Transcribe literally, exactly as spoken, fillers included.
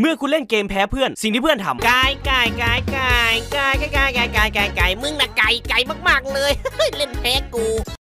เมื่อคุณเล่นเกมแพ้เพื่อนสิ่งที่เพื่อนทำไก่ไก่ไก่ไก่ไก่ไก่ไก่ไก่ไก่ไก่มึงน่ะไก่ไก่มากๆเลยเล่นแพ้กู